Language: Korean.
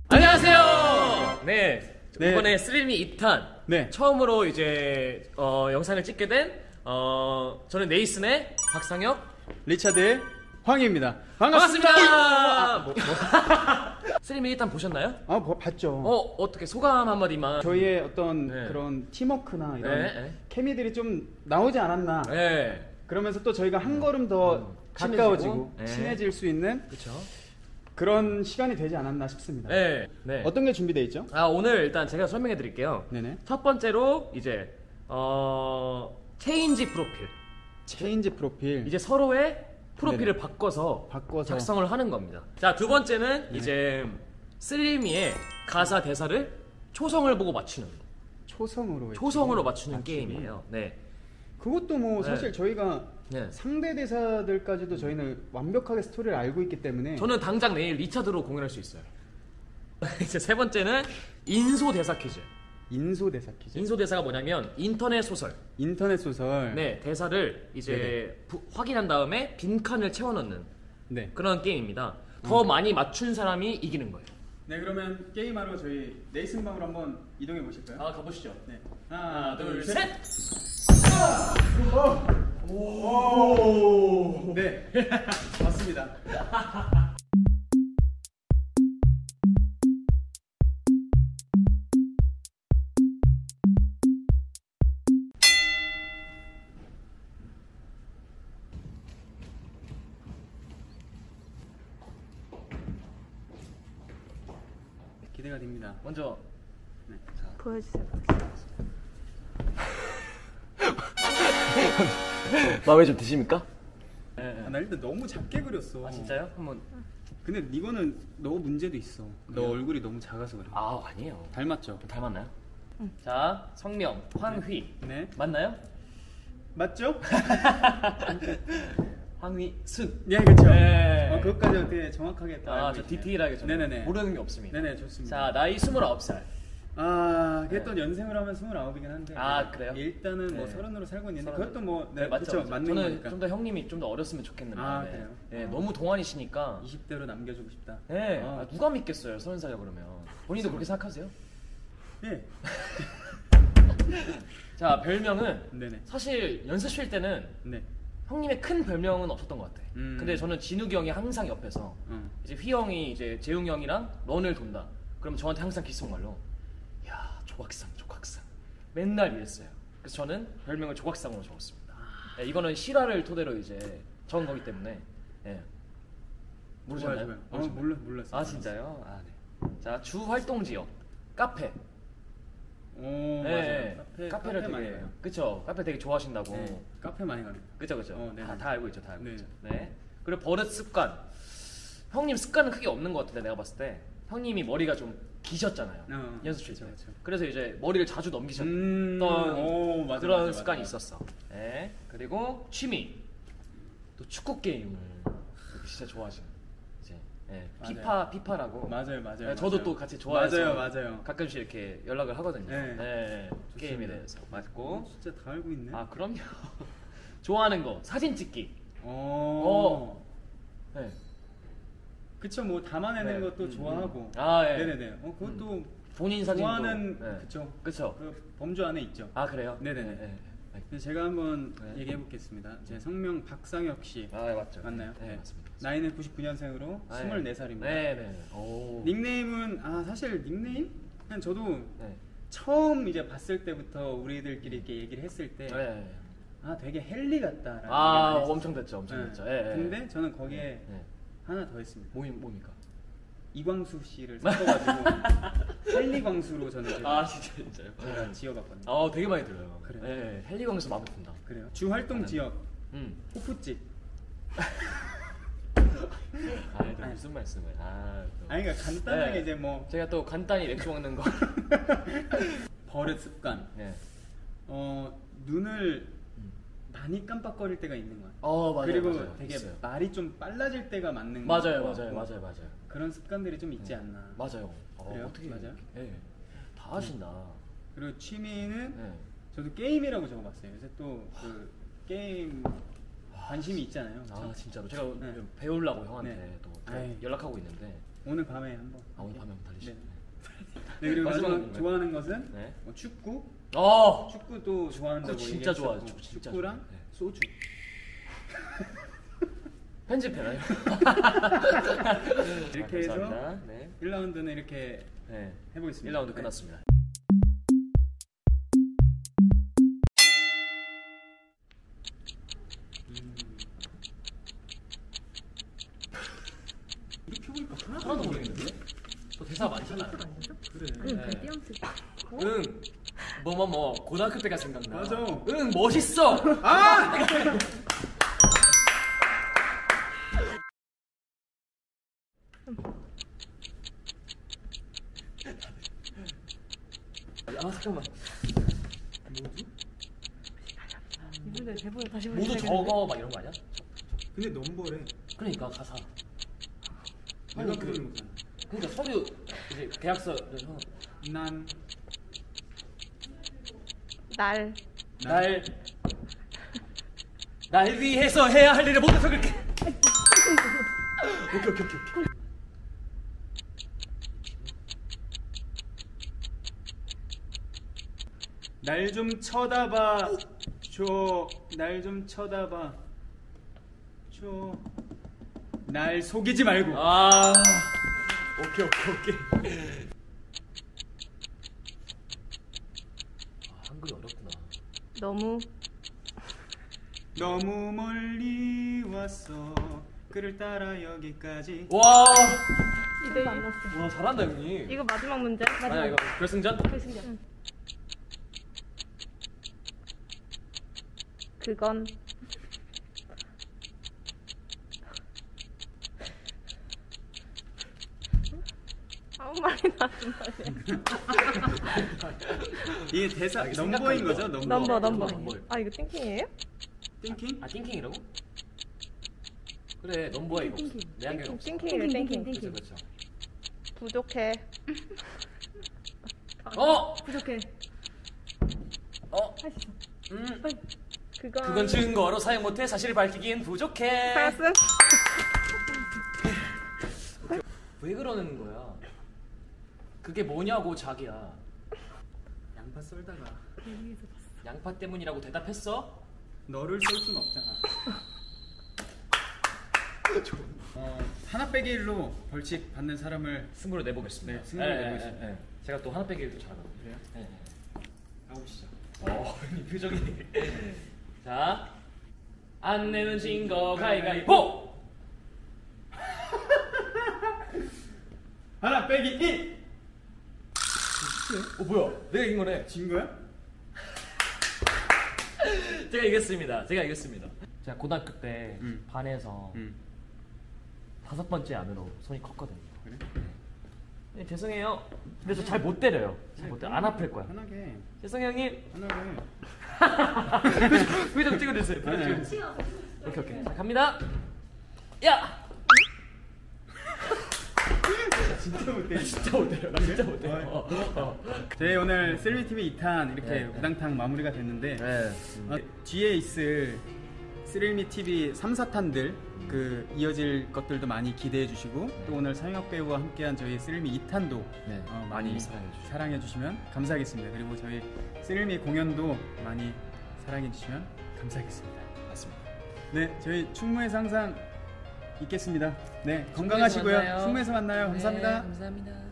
안녕하세요. 네, 네. 이번에 스리미 2탄 네. 처음으로 이제 영상을 찍게 된 저는 네이슨의 박상혁, 리차드의 황희입니다. 반갑습니다. 스리미 1탄 보셨나요? 봤죠. 어떻게 소감 한마디만. 저희의 어떤 네. 그런 팀워크나 이런 네. 케미들이 좀 나오지 않았나. 네, 그러면서 또 저희가 한 걸음 더 가까워지고 친해지고. 네. 친해질 수 있는 그렇죠. 그런 시간이 되지 않았나 싶습니다. 네, 네. 어떤 게 준비되어 있죠? 오늘 일단 제가 설명해 드릴게요. 네네. 첫 번째로 이제 체인지 프로필. 체인지 프로필. 이제 서로의 프로필을 네네. 바꿔서 바꿔서. 작성을 하는 겁니다. 자, 두 번째는 이제 스리미의 가사 대사를 초성을 보고 맞추는 초성으로 맞추는 맞추기. 게임이에요. 네. 그것도 뭐 네. 사실 저희가 네. 상대 대사들까지도 저희는 완벽하게 스토리를 알고 있기 때문에 저는 당장 내일 리차드로 공연할 수 있어요. 이제 세 번째는 인소 대사 퀴즈. 인소 대사 퀴즈. 인소 대사가 뭐냐면 인터넷 소설. 인터넷 소설. 네, 대사를 이제 확인한 다음에 빈칸을 채워 넣는 네. 그런 게임입니다. 더 많이 맞춘 사람이 이기는 거예요. 네, 그러면 게임하러 저희 네이슨 방으로 한번 이동해 보실까요? 가보시죠. 네. 하나, 둘, 셋. 오. 네. 맞습니다. 기대가 됩니다. 먼저 네. 보여주세요. 마음에 좀 드십니까? 네. 나 일단 너무 작게 그렸어. 진짜요? 한번. 근데 이거는 너 문제도 있어. 너 그래요? 얼굴이 너무 작아서 그래. 아니에요. 닮았죠? 닮았나요? 자, 성명 황휘. 네. 맞나요? 맞죠? 황휘순. 네, 그렇죠. 네. 그것까지 어떻게 정확하게 다 알고 저 계시네요. 디테일하게 좀 네네네. 모르는 게 없습니다. 네네, 좋습니다. 자, 나이 29살. 그게 또 연생을 하면 29이긴 한데. 그래요? 일단은 뭐 네. 30으로 살고 있는데 30. 그것도 뭐 네, 맞죠. 그쵸, 맞는 저는 거니까. 좀 더 형님이 좀 더 어렸으면 좋겠는데. 네. 그래요? 네, 너무 동안이시니까. 20대로 남겨주고 싶다. 네. 누가 믿겠어요, 30살이야 그러면. 본인도 그렇게 생각하세요? 네. 자, 별명은 네네. 사실 연습실 때는 네. 형님의 큰 별명은 없었던 것 같아. 음. 근데 저는 진욱이 형이 항상 옆에서 이제 휘 형이 이제 재웅 형이랑 런을 돈다. 그럼 저한테 항상 귓속말로 야, 조각상. 맨날 이랬어요. 그래서 저는 별명을 조각상으로 적었습니다. 네, 이거는 실화를 토대로 이제 적은 거기 때문에. 네. 모르셨나요? 몰랐어요. 진짜요? 네. 자, 주 활동 지역 카페. 오, 네, 맞아요. 카페를 많이 되게 가요. 그쵸, 카페 되게 좋아하신다고. 네. 카페 많이 갑니다. 그쵸. 네네. 다 알고 있죠, 다 알고 네. 있죠. 네. 그리고 버릇 습관. 형님 습관은 크게 없는 것 같은데 내가 봤을 때 형님이 머리가 좀 기셨잖아요. 연습실 때. 그쵸. 그래서 이제 머리를 자주 넘기셨던 오, 맞아, 그런 맞아, 습관이 맞아. 있었어. 네. 그리고 취미. 또 축구 게임을 진짜 좋아하시는. 이제 피파라고. 맞아요. 네, 저도 또 같이 좋아해서 맞아요. 가끔씩 이렇게 연락을 하거든요. 네. 게임에 대해서 맞고. 진짜 다 알고 있네. 그럼요. 좋아하는 거 사진 찍기. 네. 그쵸, 뭐 담아내는 네. 것도 좋아하고. 예. 네네네. 그것도 본인 사진도. 좋아하는 네. 그쵸. 그 범주 안에 있죠. 그래요? 네네네. 네. 그래서 제가 한번 네. 얘기해 보겠습니다. 제 성명 박상혁 씨. 맞죠. 맞나요? 네, 맞습니다. 나이는 99년생으로 24살입니다. 네. 오. 닉네임은 사실 닉네임? 그냥 저도 네. 처음 이제 봤을 때부터 우리들끼리 이렇게 얘기를 했을 때 네. 되게 헨리 같다라는 얘기를 엄청 됐죠. 예. 근데 저는 거기에 네. 하나 더 했습니다. 뭡니까? 이광수 씨를 섞어가지고 헨리 광수로 저는 진짜요? 제가 지어봤거든요. 되게 많이 들어요. 그래요? 네. 헬리광수 마음에 든다. 그래요. 주 활동 지역 호프집. 무슨 말씀을? 그러니까 간단하게 네. 이제 뭐 제가 또 간단히 맥주 먹는 거. 버릇 습관. 네. 눈을 많이 깜빡거릴 때가 있는 거야. 맞아요. 그리고 맞아요. 되게 있어요. 말이 좀 빨라질 때가 맞는 거. 맞아요. 그런 습관들이 좀 있지 않나. 맞아요. 그래요? 어떻게 맞아요? 네. 다 하신다. 그리고 취미는 네. 저도 게임이라고 적어봤어요. 요새 또 그 게임 관심이 있잖아요. 진짜로 제가 네. 배우려고 형한테 네. 또 아이. 연락하고 있는데 오늘 밤에 한번. 아, 오늘 밤에 한번 달리시죠. 네, 그리고 마지막으로 마지막 좋아하는 것은 네. 축구. 어, 축구도 좋아한다고 진짜 좋아요. 얘기했었고, 진짜 축구랑 좋아요. 네. 소주. 편집해놔요. 이렇게 해서 네. 1라운드는 이렇게 네. 해보겠습니다. 1라운드 끝났습니다. 하나도 모르겠는데? 저 대사 많잖아요. 그래. 응, 뭐 고등학교 때가 생각나. 맞아. 응, 멋있어. 아! 아, 잠깐만. 이분들 대본을 다시 모두 적어 막 이런 거 아니야? 근데 넘버래. 그러니까 가사. 내가 아니, 부르는 거잖아. 그러니까 서류 이제 계약서에서 난 날 날 위해서 해야 할 일을 못해서 그렇게. 오케이. 날 좀 쳐다봐 줘. 날 좀 쳐다봐 줘. 날 속이지 말고. 아, 오케이. 아, 한글이 어렵구나. 너무 멀리 왔어. 그를 따라 여기까지. 와, 이대 와 잘한다 형님. 이거 마지막 문제. 아니야 이거 결승전? 결승전. 그건 아무 말이나 하지 마세요. 이게 대사 이게 넘버인 거죠? 넘버. 넘버. 아 이거 띵킹이에요? 띵킹? 아, 띵킹이라고? 그래, 넘버야 이거. 내 안경 없어. 띵킹이래 띵킹. 그렇죠. 부족해. 부족해. 할 수 있어. 빨리. 그건 증거로 사용 못해 사실을 밝히기엔 부족해. 알았어. 왜 그러는 거야? 그게 뭐냐고 자기야. 양파 썰다가 양파 때문이라고 대답했어? 너를 썰 순 없잖아. 하나 빼기 1로 벌칙 받는 사람을 승부를 내보겠습니다. 네, 승부를 내보겠습니다. 제가 또 하나 빼기를 또 잘하거든요. 그래요? 네. 가보시죠. 이 표정이. 자, 안 내면 진 거 가위가위보. 하나 빼기 1! 뭐야? 내가 이긴 거네. 진 거야? 제가 이겼습니다. 제가 고등학교 때 반에서 5번째 안으로 손이 컸거든요. 그래? 네, 죄송해요. 근데 저 잘 못 때려요. 안 아플 거야. 편하게. 죄송해요 형님. 편하게. 표정 찍어주세요. 네. 오케이. 자, 갑니다. 야! 진짜 못해. 진짜 못해요. 나 진짜 못해요. 저희 오늘 쓰릴미TV 2탄 이렇게 네. 우당탕 마무리가 됐는데 네. 뒤에 있을 쓰릴미TV 3, 4탄들 그 이어질 것들도 많이 기대해 주시고 또 오늘 상혁 배우와 함께한 저희 쓰릴미 2탄도 네. 많이 사랑해 주시면 감사하겠습니다. 그리고 저희 쓰릴미 공연도 많이 사랑해 주시면 감사하겠습니다. 맞습니다. 네, 저희 충무에서 항상 있겠습니다. 네, 건강하시고요. 충무에서 만나요. 감사합니다. 감사합니다.